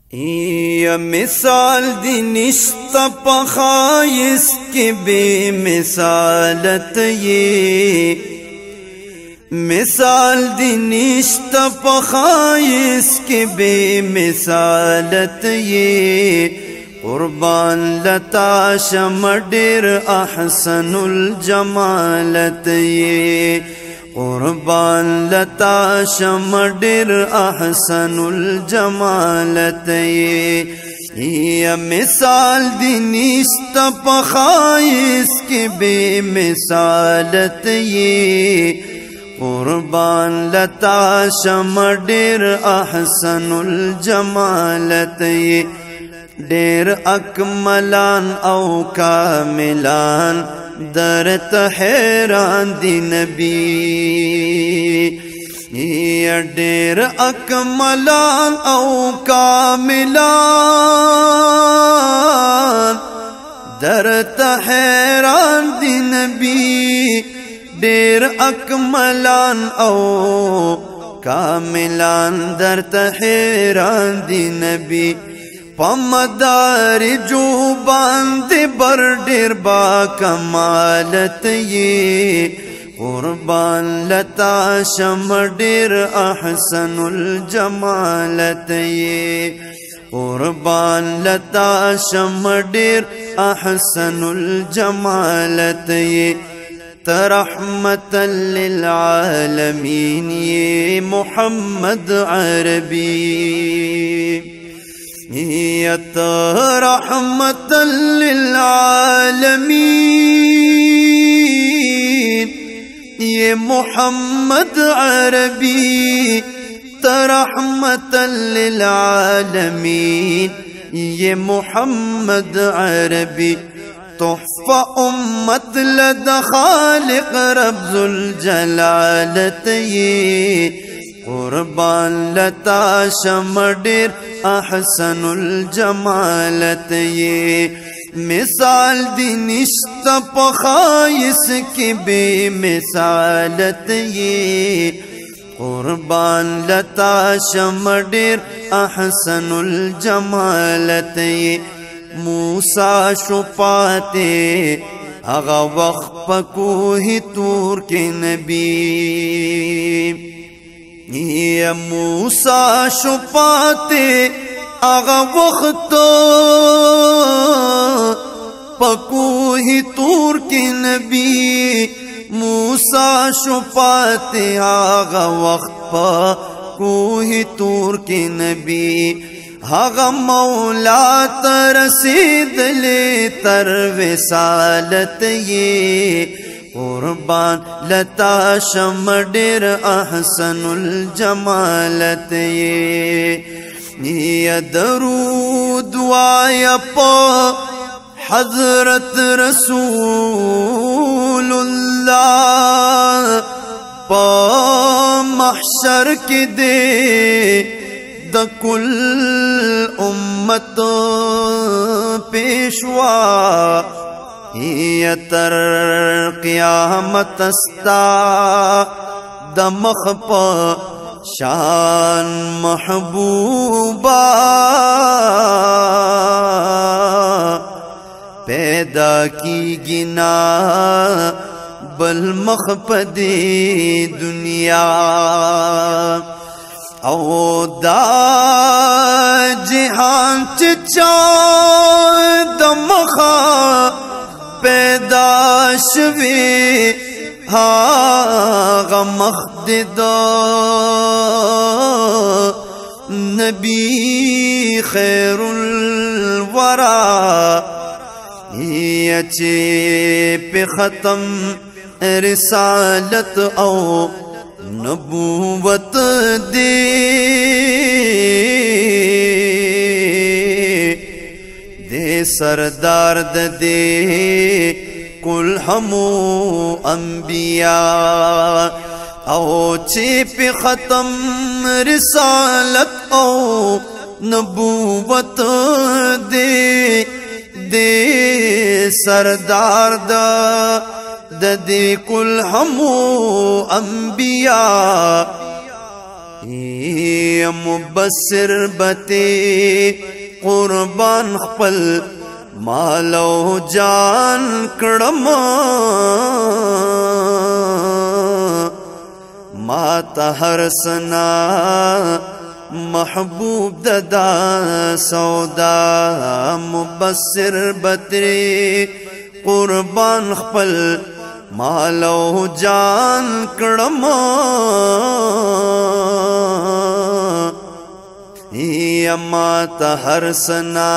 یا مثال دی نشتا پخایس کی بے مثالت یہ مثال دی نشتا پخایس کی بے مثالت یہ قربان لتا شمدر احسن الجمالت یہ قربان لتا شمدر احسن الجمالت یہ مثال دی نیست پخایس کی بے مثالت یہ قربان لتا شمدر احسن الجمالت یہ دیر اکملان او کاملان درت حیران دی نبی یا دیر اکملان او کاملان درت حیران دی نبی دیر اکملان او کاملان درت حیران دی نبی پمدار جو باند بر ڈیر با کمالت یہ قربان لتا شمدر احسن الجمالت یہ قربان لتا شمدر احسن الجمالت یہ ترحمت للعالمین یہ محمد عربی یت رحمت للعالمین یہ محمد عربی ترحمت للعالمین یہ محمد عربی تحفہ امت لد خالق رب ذوالجلالت یہ قربان لتا شمدر احسن الجمالت یہ مثال دی نشت پخایس کی بے مثالت یہ قربان لتا شمدر احسن الجمالت یہ موسیٰ شپاتے اغا وقت پکوہ طور کے نبی یا موسیٰ شپاتے آغا وقت پکوہ طور کے نبی موسیٰ شپاتے آغا وقت پکوہ طور کے نبی آغا مولا ترسید لے تر وصالت یہ قربان لتا شمدر احسن الجمالت یہ درود وایا پا حضرت رسول اللہ پا محشر کی دے دا کل امت پیشوا تر قیامت استا دمخ پا شان محبوبا پیدا کی گنا بل مخ پدی دنیا او دا جہان چچا دمخا پیدا شوی ہاغا مخدد نبی خیر الورا یہ چے پہ ختم رسالت او نبوت دے دے سردار دے کل ہمو انبیاء او چیپ ختم رسالت او نبوت دے دے سردار دے کل ہمو انبیاء یا مبصر بتے قربان خپل مال او جان کړم ما ته هر سنا محبوب ددا سودا مبصر بتری قربان خپل مال او جان کړم یا ما ته هر سنا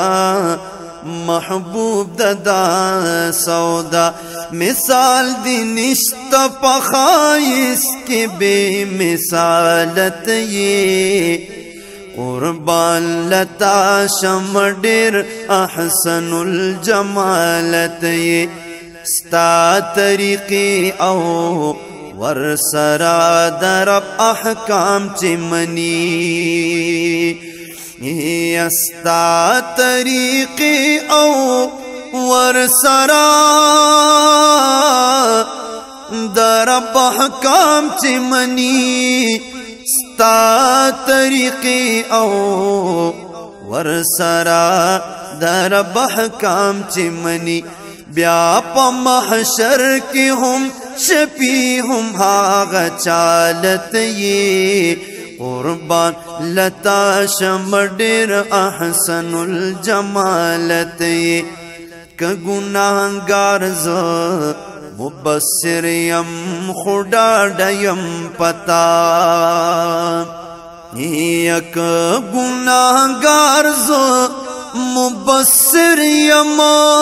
محبوب ددا سودا مثال دی نشت پخائش کے بے مثالت یہ قربان لتا شم ډیر احسن الجمالت یہ ستا طریقی او ورسرا درب احکام چمنی یستا طریقی او ورسرا درب احکام چمنی ستا طریقی او ورسرا درب احکام چمنی بیا پا محشر کی ہم شپی ہم آغا چالت یہ قربان لتا شم ډیر احسن الجمالت یہ که گناهگار ز مبصر یم خډاډ یم پتا یک گناهگار ز مبصر یم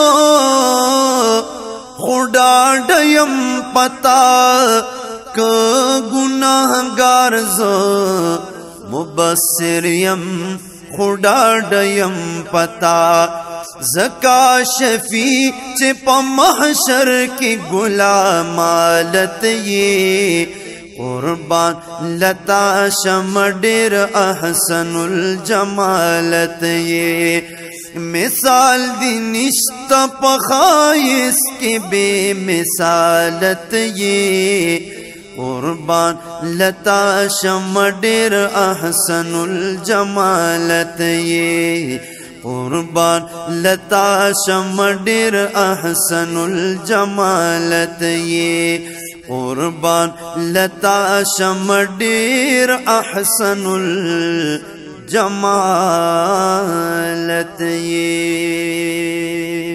خډاډ یم پتا که گناهگار ز مبصر یم خډاډ یم پتا زکا شفیع چه پا محشر کی غلامالت یہ قربان لتا شم ډیر احسن الجمالت یہ مثال دی نشت پخائش کی بے مثالت یہ قربان لتا شم ډیر احسن الجمالت یہ قربان لتا شم ډیر احسن الجمالت یہ قربان لتا شم ډیر احسن الجمالت یہ